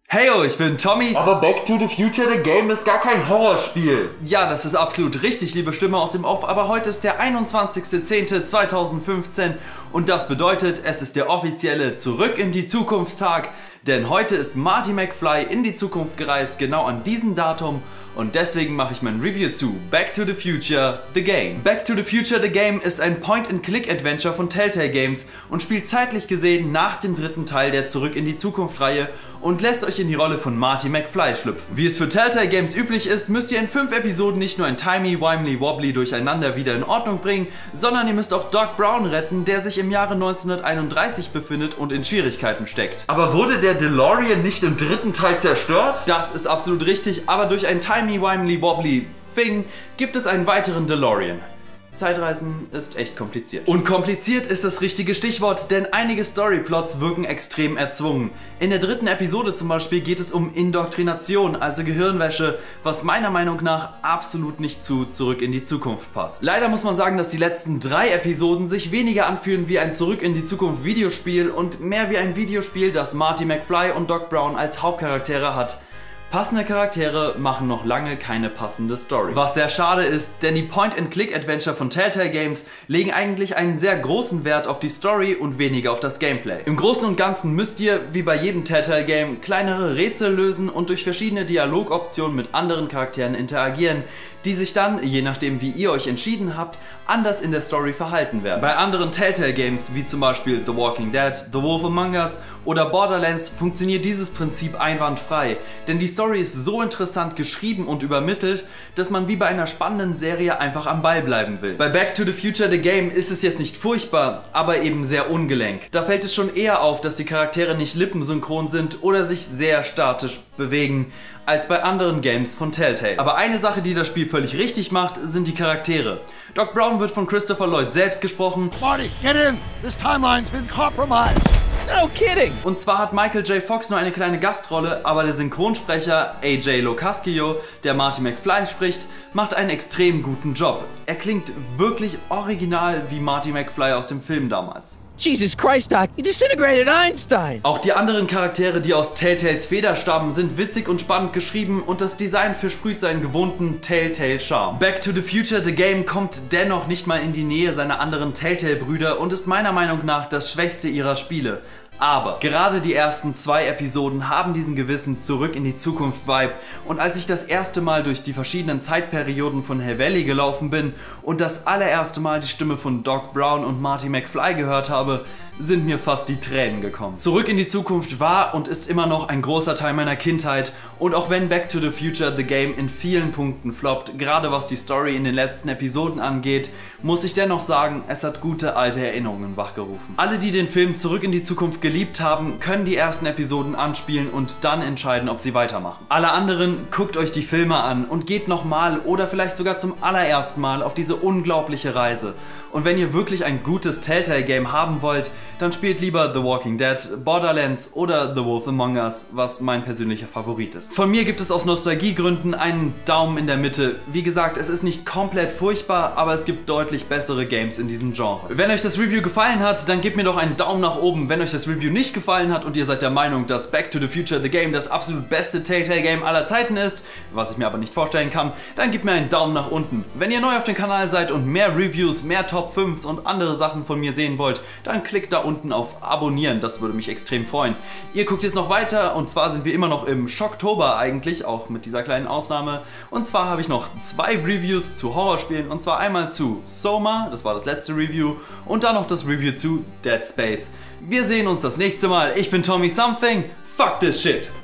Heyo, ich bin Tommy. Aber Back to the Future the Game ist gar kein Horrorspiel. Ja, das ist absolut richtig, liebe Stimme aus dem Off, aber heute ist der 21.10.2015 und das bedeutet, es ist der offizielle Zurück in die Zukunft-Tag, denn heute ist Marty McFly in die Zukunft gereist, genau an diesem Datum. Und deswegen mache ich mein Review zu Back to the Future The Game. Back to the Future The Game ist ein Point-and-Click-Adventure von Telltale Games und spielt zeitlich gesehen nach dem dritten Teil der Zurück in die Zukunft-Reihe und lässt euch in die Rolle von Marty McFly schlüpfen. Wie es für Telltale Games üblich ist, müsst ihr in 5 Episoden nicht nur ein timey-wimey-wobbly durcheinander wieder in Ordnung bringen, sondern ihr müsst auch Doc Brown retten, der sich im Jahre 1931 befindet und in Schwierigkeiten steckt. Aber wurde der DeLorean nicht im dritten Teil zerstört? Das ist absolut richtig, aber durch ein timey-wimey-wobbly-Thing gibt es einen weiteren DeLorean. Zeitreisen ist echt kompliziert. Und kompliziert ist das richtige Stichwort, denn einige Storyplots wirken extrem erzwungen. In der dritten Episode zum Beispiel geht es um Indoktrination, also Gehirnwäsche, was meiner Meinung nach absolut nicht zu Zurück in die Zukunft passt. Leider muss man sagen, dass die letzten 3 Episoden sich weniger anfühlen wie ein Zurück in die Zukunft Videospiel und mehr wie ein Videospiel, das Marty McFly und Doc Brown als Hauptcharaktere hat. Passende Charaktere machen noch lange keine passende Story. Was sehr schade ist, denn die Point-and-Click-Adventure von Telltale Games legen eigentlich einen sehr großen Wert auf die Story und weniger auf das Gameplay. Im Großen und Ganzen müsst ihr, wie bei jedem Telltale Game, kleinere Rätsel lösen und durch verschiedene Dialogoptionen mit anderen Charakteren interagieren, die sich dann, je nachdem wie ihr euch entschieden habt, anders in der Story verhalten werden. Bei anderen Telltale Games, wie zum Beispiel The Walking Dead, The Wolf Among Us oder Borderlands, funktioniert dieses Prinzip einwandfrei, denn die Story ist so interessant geschrieben und übermittelt, dass man wie bei einer spannenden Serie einfach am Ball bleiben will. Bei Back to the Future The Game ist es jetzt nicht furchtbar, aber eben sehr ungelenk. Da fällt es schon eher auf, dass die Charaktere nicht lippensynchron sind oder sich sehr statisch bewegen, als bei anderen Games von Telltale. Aber eine Sache, die das Spiel völlig richtig macht, sind die Charaktere. Doc Brown wird von Christopher Lloyd selbst gesprochen. Marty, get in! This timeline's been compromised! No kidding! Und zwar hat Michael J. Fox nur eine kleine Gastrolle, aber der Synchronsprecher AJ Locascio, der Marty McFly spricht, macht einen extrem guten Job. Er klingt wirklich original wie Marty McFly aus dem Film damals. Jesus Christ, Doc, you disintegrated Einstein! Auch die anderen Charaktere, die aus Telltales Feder stammen, sind witzig und spannend geschrieben und das Design versprüht seinen gewohnten Telltale-Charme. Back to the Future The Game kommt dennoch nicht mal in die Nähe seiner anderen Telltale-Brüder und ist meiner Meinung nach das schwächste ihrer Spiele. Aber gerade die ersten 2 Episoden haben diesen gewissen Zurück in die Zukunft Vibe und als ich das erste Mal durch die verschiedenen Zeitperioden von Hell Valley gelaufen bin und das allererste Mal die Stimme von Doc Brown und Marty McFly gehört habe, sind mir fast die Tränen gekommen. Zurück in die Zukunft war und ist immer noch ein großer Teil meiner Kindheit und auch wenn Back to the Future The Game in vielen Punkten floppt, gerade was die Story in den letzten Episoden angeht, muss ich dennoch sagen, es hat gute alte Erinnerungen wachgerufen. Alle, die den Film Zurück in die Zukunft geliebt haben, können die ersten Episoden anspielen und dann entscheiden, ob sie weitermachen. Alle anderen, guckt euch die Filme an und geht nochmal oder vielleicht sogar zum allerersten Mal auf diese unglaubliche Reise. Und wenn ihr wirklich ein gutes Telltale-Game haben wollt, dann spielt lieber The Walking Dead, Borderlands oder The Wolf Among Us, was mein persönlicher Favorit ist. Von mir gibt es aus Nostalgiegründen einen Daumen in der Mitte. Wie gesagt, es ist nicht komplett furchtbar, aber es gibt deutlich bessere Games in diesem Genre. Wenn euch das Review gefallen hat, dann gebt mir doch einen Daumen nach oben. Wenn euch das Review nicht gefallen hat und ihr seid der Meinung, dass Back to the Future The Game das absolut beste Telltale-Game aller Zeiten ist, was ich mir aber nicht vorstellen kann, dann gebt mir einen Daumen nach unten. Wenn ihr neu auf dem Kanal seid und mehr Reviews, mehr Top 5s und andere Sachen von mir sehen wollt, dann klickt da unten auf Abonnieren, das würde mich extrem freuen. Ihr guckt jetzt noch weiter und zwar sind wir immer noch im Schocktober eigentlich, auch mit dieser kleinen Ausnahme. Und zwar habe ich noch 2 Reviews zu Horrorspielen und zwar einmal zu Soma, das war das letzte Review, und dann noch das Review zu Dead Space. Wir sehen uns das nächste Mal. Ich bin Tommy Something. Fuck this shit!